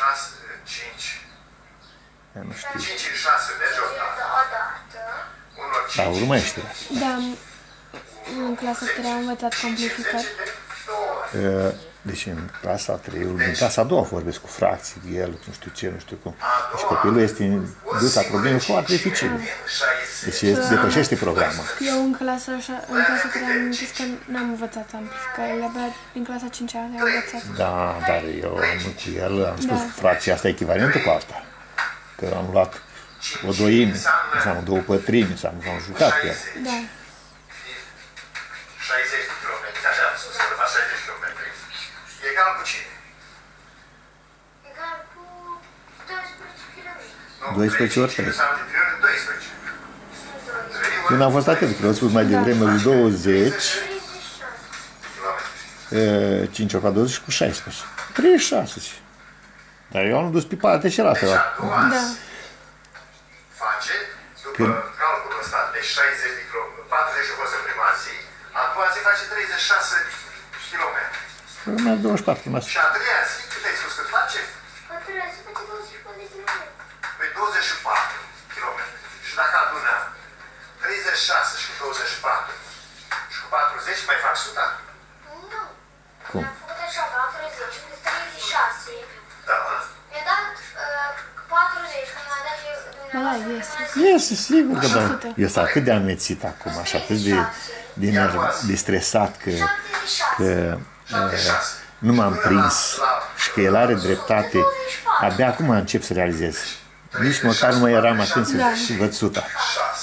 6, 5. Nu știu. 5 în 6 merge o dată. 1, 5. Da, urmăște. Da, în clasa 3 am învățat complificat. Deci în clasa 3, în clasa a doua vorbesc cu fracții, el, nu știu ce, nu știu cum. Deci copilul este dus la probleme foarte dificile. Deci depășește programul. Eu în clasa 3 am zis că n-am învățat amplificare, abia din clasa 5 am învățat. Da, dar eu cu el am spus fracția asta echivalentă cu asta. Că am luat o doime, înseamnă două pătrimi, am jucat cu el. Da. 60 de kilometri, așa am spus, că 60 de kilometri. Egal cu cine? Egal cu 12 km. 12 ori 3. 12. Eu n-am fost atât, că am spus mai devreme lui 20, 5 ori 20 cu 16. 36. Dar eu am dus pe partea cealaltă. Da. Face, după calculul ăsta de 60 de km, 40 a fost în prima zi, a doua zi face 36 km. Mai 24 km. Și a treia zi, cât ai spus cât face? A treia zi face 24 de km. Păi 24 km. Și dacă adunăm 36 și 24 și cu 40 mai fac 100? Nu. Cum? Am făcut așa, 40 plus 36. Da. Mi-a dat 40, când mi-a dat și Da, dumneavoastră. Este, sigur că da. Eu sunt atât de amețit acum, așa, atât de stresat că nu m-am prins și că el are dreptate. Abia acum încep să realizez. Nici măcar nu mai eram atent și văd 100. 6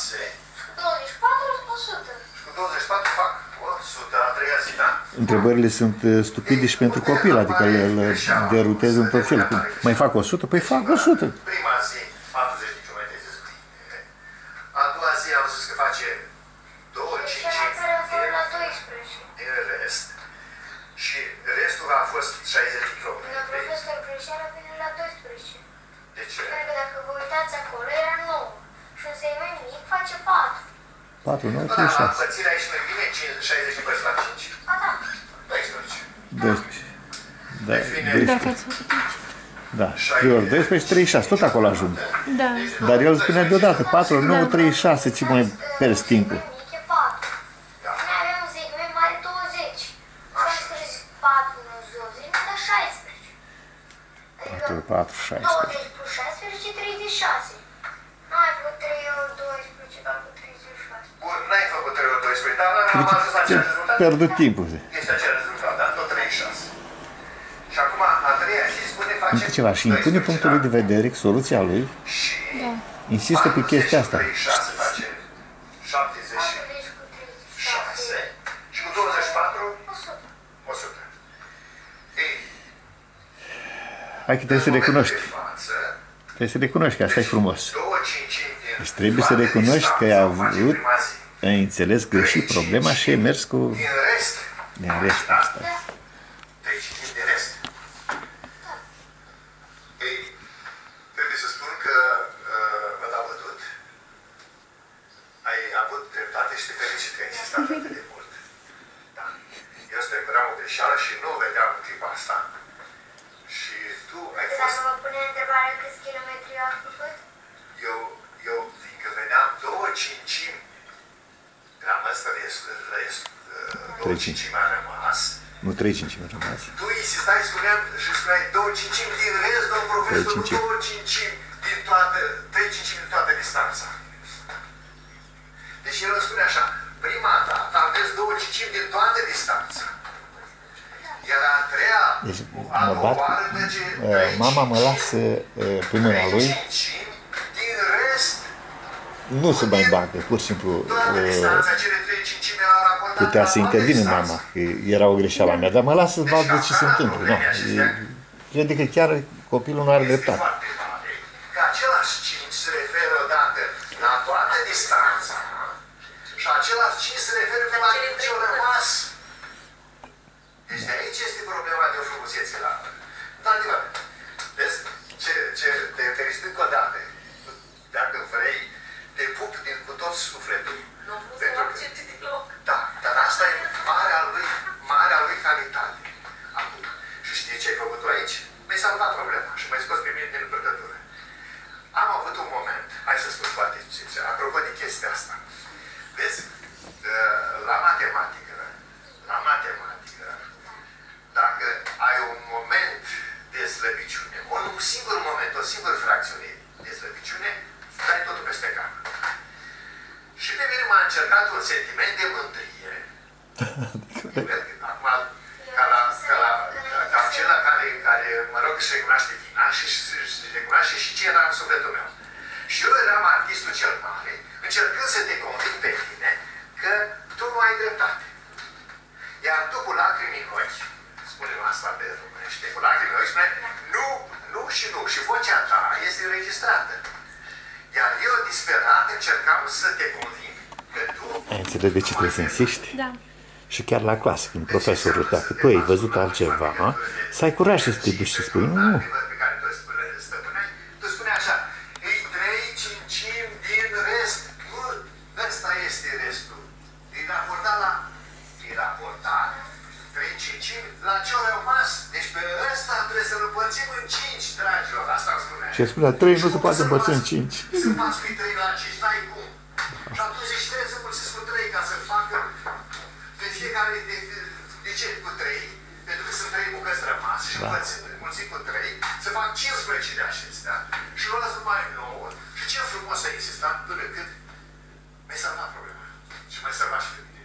24 100. și cu 24 fac 100 a treia zi, da? Întrebările sunt stupide și pentru copil, adică el deruteze în tot felul. Mai fac 100? Păi fac 100. Prima zi 40 de km zis. A doua zi am zis că face 2, 5 Care la 12. din rest. Și restul a fost 60 de km. La profesor Preșeara vine la 12. De ce? Pentru că dacă vă uitați acolo, era 9. Și un să mai mic face 4. 4, 9, Da, 36. pățirea aici mai bine, 60 împărți la 5. Ba da. 12. 12. Da, Dacă ați făcut aici. da. 3 ori 12, 36, tot acolo ajung. Da. Dar el spunea deodată, 4 ori 9, 36, ce mai pierzi timpul. Mai mic e 4. Noi avem un zic, mai mare 20. Și am scris 4 minus 20, mi-a dat 16. 4, 4, 16. 20 plus 16 e 36. N-ai făcut 3 ori 12, dar cu 36. Bun, n-ai făcut 3 ori 12, dar am ajuns la Ți-a acel rezultat. pierdut timpul. Este acel rezultat, da? Tot 36. Și acum, a treia zi spune face Încă ceva și impune punctul lui de vedere, soluția lui, și Da. insistă pe chestia asta. 36 face 76 40 cu 36. și cu 24 100. 100. Ei, Hai că trebuie să recunoști. de față, Trebuie să recunoști că asta e frumos. 2 cincimi din Deci trebuie să toate recunoști că ai distanța face avut, prima zi. ai înțeles greșit problema și ai mers cu Din rest, din rest asta. 3 cincimi din rest. Ei, trebuie să spun că vă dau bătut. Ai avut dreptate și te felicit că ai insistat atât de mult. Da. Eu strecuram o greșeală și nu o vedeam în clipa asta. Și tu ai Dacă fost... mă pune întrebarea câți kilometri eu am făcut, Eu fiindcă vedeam 2 cincimi, gram ăsta două Trei cincimi a rămas. Nu 3 cincimi au rămas. Tu insistai și spuneai 2 cincimi din rest, domn profesor, 3 cincimi. 2 cincimi din toată, 3 cincimi din toată distanța. Deci el îmi spune așa, prima dată aveți 2 cincimi din toată distanța. Iar a treia, Deci a mă doua bat, oară merge 3 mama mă lasă pe mâna lui, cincimi din rest. nu se mai bate, pur și simplu Toată distanța, cele 3 cincimi erau raportate putea la să toată intervină distanța. mama, că era o greșeală a mea, dar mă lasă să vadă ce se întâmplă. Nu. Crede că chiar copilul nu are Este dreptate. foarte tare că același 5 se referă odată la toată distanța și același 5 se referă pe la ce au rămas. Deci de aici este problema de o frumusețe la într-adevăr, vezi, te felicit încă o dată. Dacă vrei, te pup cu tot sufletul. Nu a fost Pentru o că- accepte deloc. Da, dar asta e marea lui calitate. Acum, și știi ce ai făcut tu aici? Mi-ai salvat problema. și m-ai scos pe mine din încurcătură. Am avut un moment, hai să spun foarte sincer, apropo de chestia asta. Vezi, la matematică, dacă ai un moment de slăbiciune, un singur moment, o singură fracțiune de slăbiciune, dai totul peste cap. Și pe mine m-a încercat un sentiment de mândrie. Acum, ca acela care, mă rog, își recunoaște vina și își recunoaște și ce era în sufletul meu. Și eu eram artistul cel mare, încercând să te conving pe tine că tu nu ai dreptate. Iar tu cu lacrimi în ochi, spune-mi asta pe românește, cu lacrimi în ochi spune, nu și nu, și vocea ta este înregistrată. Iar eu, disperat, încercam să te conving că tu... Ai înțeles de ce trebuie să insiști? Da. Și chiar la clasă, când profesorul, dacă tu ai văzut altceva, să ai curaj să te duci și spui, nu. Pe care tu spuneai așa, îi 3/5 din rest, nu, ăsta este restul. Îi raportat 3/5 la ce-o rămas. Deci pe ăsta trebuie să-l împărțim în 5, dragilor, asta îmi spunea. Și spunea, 3 nu se poate împărți în 5. Să faci cu 3 la 5, n-ai cum. Și atunci zici, trebuie să mulțesc cu 3 ca să facă pe fiecare, de ce cu 3? Pentru că sunt 3 bucăți rămase și mulțim cu 3, să fac 15 de acestea și luați numai 9 și ce frumos a existat până când mi-ai salvat problema și mai salvat și pe mine.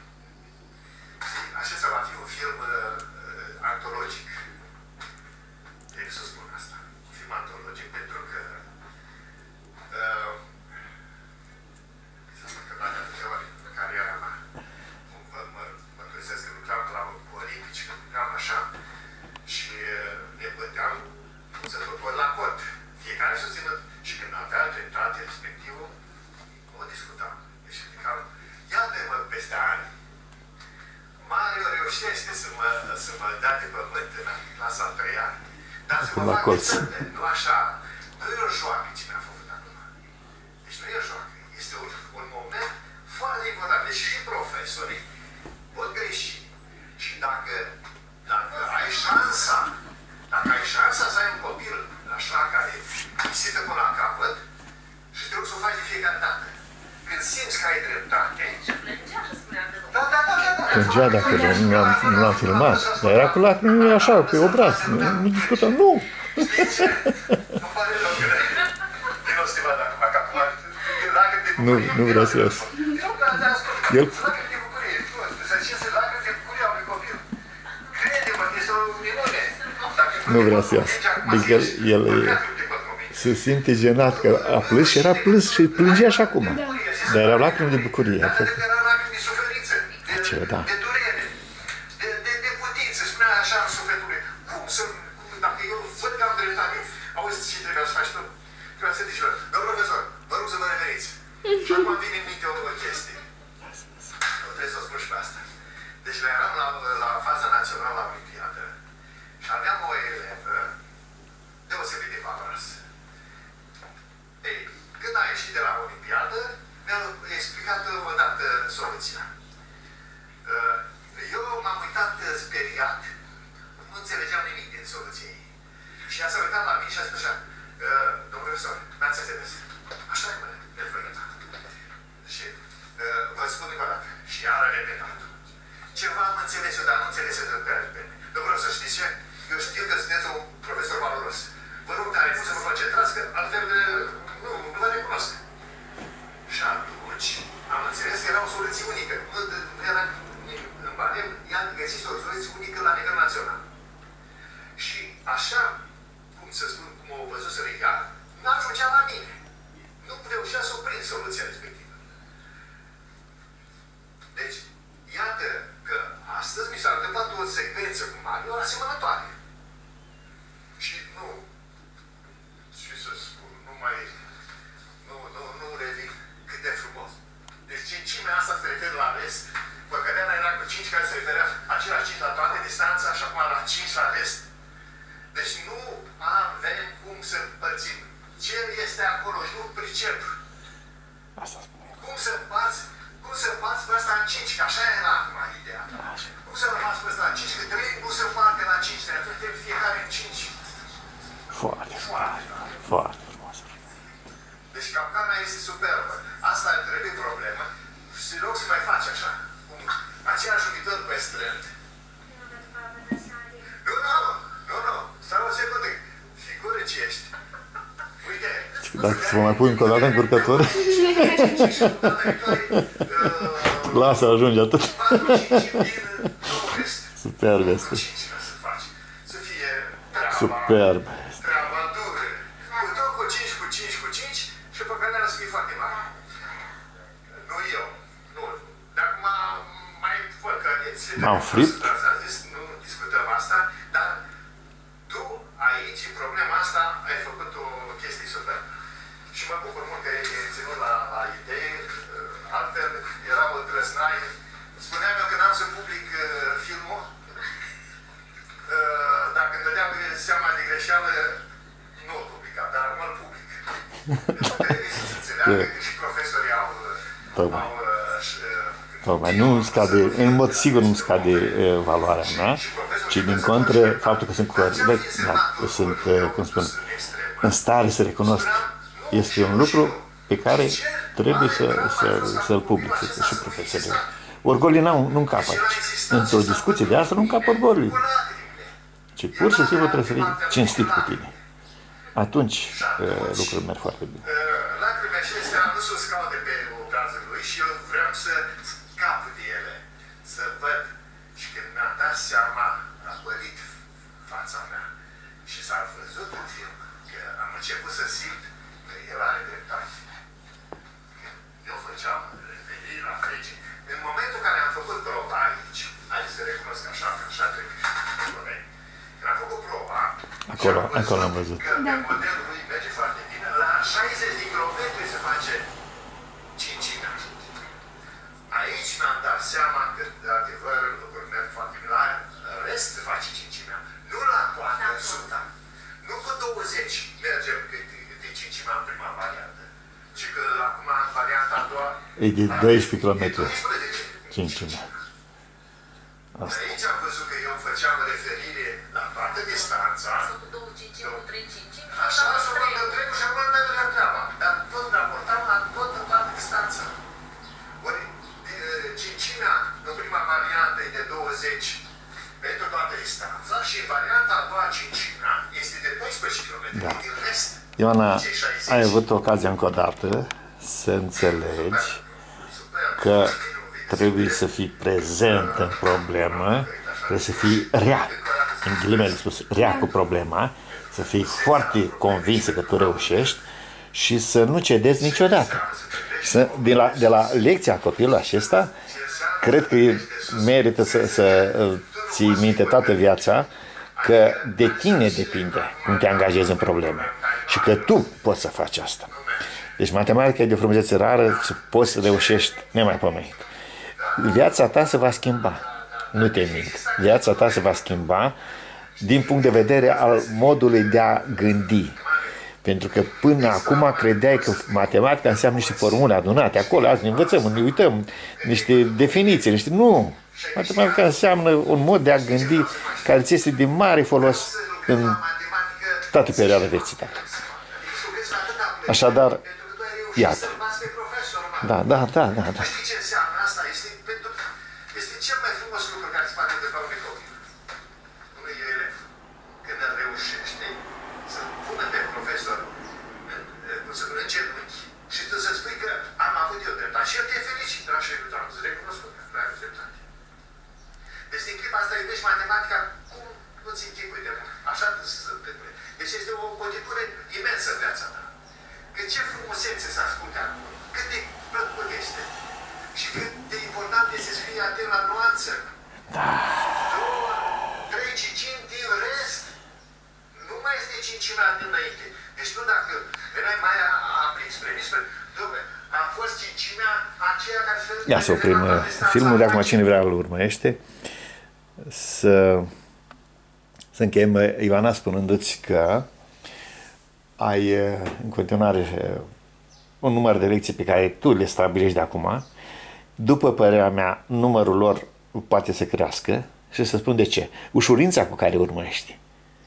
Acesta va fi un film antologic. Trebuie să spun asta. Un film antologic pentru că cariera mea. Mă gândesc că lucram la Olimpici, că lucram așa și ne băteam sărbători la cot. Fiecare susținut și când avea dreptate respectivă, o discutam. Deci ridicam, iată-mă peste ani, Mario reușește să mă dea de pământ în clasa a 3-a, dar să mă fac de nu așa. Nu e o joacă ce mi-a făcut acum. Deci nu e o joacă. Este un moment foarte important. Deci și profesorii pot greși. Și dacă ai șansa să ai un copil așa care insistă până la capăt și trebuie să o faci de fiecare dată. Când simți că ai dreptate... Da. Plângea dacă nu l-am filmat, dar era cu lacrimi așa, pe obraz, nu discutăm, nu! Știi ce? Îmi pare rău că nu o să te văd acum, că acum lacrimi de bucurie... Nu vreau să ies. El... Lacrimi de bucurie, să cinse lacrimi de bucurie a unui copil. Crede-mă, este o minune. Nu vrea să iasă. Adică el se simte jenat că a plâns și era plâns și plângea și acum. Dar erau lacrimi de bucurie. Erau lacrimi de suferință, de durere, de putință. Spunea așa în sufletul lui. Cum să... Dacă eu văd că am dreptate, auzi ce trebuia să faci tu? Trebuia să zici, domnul profesor, vă rog să vă reveniți. Și acum vine în minte o chestie. Eu trebuie să o spun și pe asta. Deci eram la faza națională la Olimpiadă și aveam o elevă deosebit de valoroasă. Ei, când a ieșit de la Olimpiadă, mi-a explicat o dată soluția. Eu m-am uitat speriat, nu înțelegeam nimic din soluția ei. Și ea s-a uitat la mine și a spus așa, domnul profesor, n-ați înțeles. Așa e, mă, pentru repetat. Și vă spun încă o dată. Și ea a repetat. Ceva am înțeles eu, dar nu înțeles eu de repede. Domnul profesor, știți ce? Eu știu că sunteți un profesor valoros. Vă rog tare mult să vă concentrați, că altfel nu vă recunosc. Și atunci am înțeles că era o soluție unică. Nu era în Badem, i-am găsit o soluție unică la nivel național. Și așa, cum să spun, cum o văzut să ea, n-ajungea la mine. Nu reușea să o prind soluția respectivă. Deci, iată că astăzi mi s-a întâmplat o secvență cu Mario asemănătoare. Și nu, ce să spun, nu revin cât de frumos. Deci cincimea asta se referă la rest. Păcădeana era cu 5 care se referea același 5 la toate distanța și acum la 5 la rest. Deci nu avem cum să împărțim. Ce este acolo și nu pricep. Cum să împarți pe ăsta în 5, că așa era acum ideea. Cum să împarți pe ăsta în 5, că 3 nu se împarte la 5, atunci fiecare în 5. Foarte, foarte frumos. Deci capcana este superbă. Asta trebuie problemă. Și loc să mai faci așa. Aceeași jubitor pe strânt. Nu. Stai o secundă. Figură ce ești. Uite. Dacă să vă mai pui încă o dată încurcătură. Lasă, ajunge atât. Superb este. Superb. Treaba dură. Tot cu 5 și pe care să fie foarte mare. Nu eu. Nu. Dacă mai făcăneți. M-am fript. Nu discutăm asta, dar tu aici, în problema asta, ai făcut o chestie superbă. Și mă bucur mult că ai ținut la idee. Altfel, era o drăznaie. Spuneam eu că n-am să public filmul. Dacă îmi dădeam seama de greșeală, nu o publicam, dar acum îl public. Trebuie să se înțeleagă că și profesorii au Tocmai, nu scade, în mod sigur nu scade valoarea mea, ci din contră, faptul că sunt sunt, cum spun, în stare să recunosc, este un lucru pe care trebuie să-l public și profesorii. Orgolii nu încapă aici. Într-o discuție de asta nu încapă orgolii. Ci pur și simplu trebuie să fii cinstit cu tine. Atunci lucrurile merg foarte bine. Lacrimile acestea nu sunt scaune pe obrazul lui și eu vreau să scap de ele, să văd. Și când mi-am dat seama, a pălit fața mea și s-a văzut în film că am început să simt că el are dreptate. Eu făceam referiri la frege. În momentul în care am făcut proba aici, hai să recunosc așa trebuie. Când am făcut proba, acolo am văzut. Că modelul lui merge foarte bine. La 60 de kilometri se face 5 ani. Aici mi-am dat seama că, de adevăr, lucrurile merg foarte bine. La rest se face 5 ani. Nu la toată 100. Nu cu 20 mergem de 5 ani în prima variantă. Ci că acum în varianta a doua... E de 12 km. 5 ani. Aici am văzut că eu făceam referire la toată distanța. Așa s-o făcut întregul și acum nu mai treaba. Dar tot raportam la toată distanța. Ori cincimea în prima variantă e de 20 pentru toată distanța și în varianta a doua cincimea este de 12 km. Da. Din rest, Ioana, ai avut ocazia încă o dată să înțelegi că trebuie să fii prezent în problemă, trebuie să fii rea, în ghilimele spus, rea cu problema, să fii foarte convinsă că tu reușești și să nu cedezi niciodată. De la lecția copilului acesta, cred că merită să ții minte toată viața că de tine depinde cum te angajezi în probleme și că tu poți să faci asta. Deci matematica e de o frumusețe rară și poți să reușești nemaipomenit. Viața ta se va schimba, nu te mint. Viața ta se va schimba din punct de vedere al modului de a gândi. Pentru că până acum credeai că matematica înseamnă niște formule adunate acolo, azi ne învățăm, ne uităm, niște definiții, Nu! Matematica înseamnă un mod de a gândi care ți este de mare folos în toată perioada vieții tale. Așadar, iată. Da. Știi ce înseamnă asta? Este cel mai frumos lucru care se poate întâmpla unui copil. Unui elev. Când îl reușește să pună pe profesor în genunchi și tu să spui că am avut eu dreptate. Și eu te felicit, dragi lui, am recunoscut că ai avut dreptate. Deci din clipa asta iubești matematica cum nu-ți închipui de mult. Așa trebuie să se întâmple. Deci este o cotitură imensă în viața ta. Că ce frumusețe să asculte acolo. Cât de plăcut este. Și cât de important este să fii atent la nuanță. Da. 2, 3 5 din rest nu mai este 5 ani dinainte. Deci tu dacă veneai mai aprins premis, dom'le, a fost 5-mea aceea care se... Ia să oprim filmul, de acum cine vrea îl urmărește. Să încheiem, Ioana, spunându-ți că ai în continuare un număr de lecții pe care tu le stabilești de acum. După părerea mea, numărul lor poate să crească și să spun de ce. Ușurința cu care urmărești.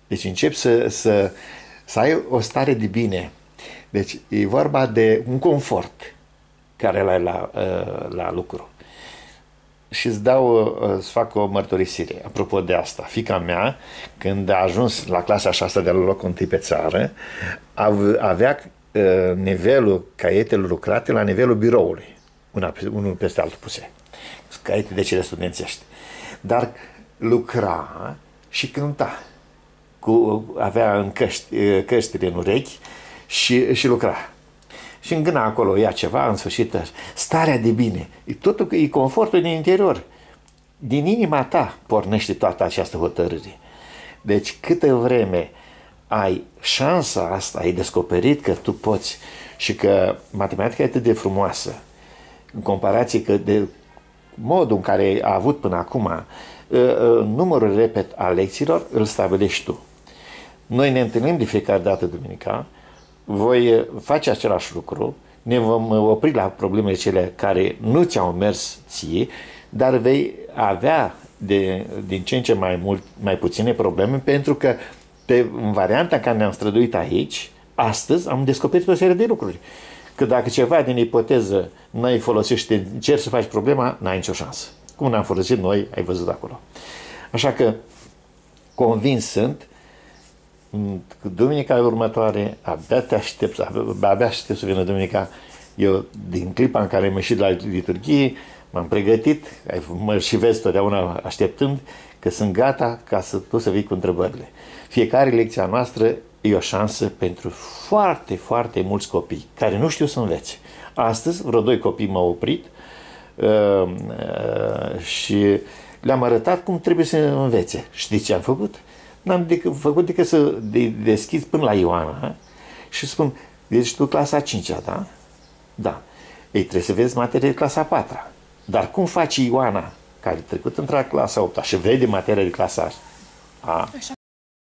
Deci începi să ai o stare de bine. Deci e vorba de un confort care l-ai la lucru. Și îți fac o mărturisire. Apropo de asta, fiica mea, când a ajuns la clasa 6 de la locul întâi pe țară, avea nivelul caietelor lucrate la nivelul biroului. Unul peste altul puse. Caiete de cele studențești. Dar lucra și cânta. Avea în căștile în urechi și lucra. Și îngâna acolo, ia ceva, în sfârșit, starea de bine. Totul e confortul din interior. Din inima ta pornește toată această hotărâre. Deci câtă vreme ai șansa asta, ai descoperit că tu poți și că matematica e atât de frumoasă, în comparație că de modul în care a avut până acum, numărul, repet, al lecțiilor îl stabilești tu. Noi ne întâlnim de fiecare dată duminica, voi face același lucru, ne vom opri la problemele cele care nu ți-au mers ție, dar vei avea din ce în ce mai puține probleme, pentru că în varianta în care ne-am străduit aici, astăzi am descoperit o serie de lucruri. Că dacă ceva din ipoteză n-ai folosit și încerci să faci problema, n-ai nicio șansă. Cum n-am folosit noi, ai văzut acolo. Așa că convins sunt, duminica următoare, abia aștept să vină duminica. Eu, din clipa în care am ieșit la liturghie, m-am pregătit, mă și vezi totdeauna așteptând, că sunt gata ca tu să vii cu întrebările. Fiecare lecție a noastră e o șansă pentru foarte, foarte mulți copii care nu știu să învețe. Astăzi, vreo 2 copii m-au oprit și le-am arătat cum trebuie să învețe. Știți ce am făcut? N-am făcut decât să deschid până la Ioana și spun, deci tu clasa 5-a, da? Da. Ei, trebuie să vezi materie de clasa 4-a. Dar cum face Ioana, care a trecut într-a clasa 8-a și vede materia de clasa A? Așa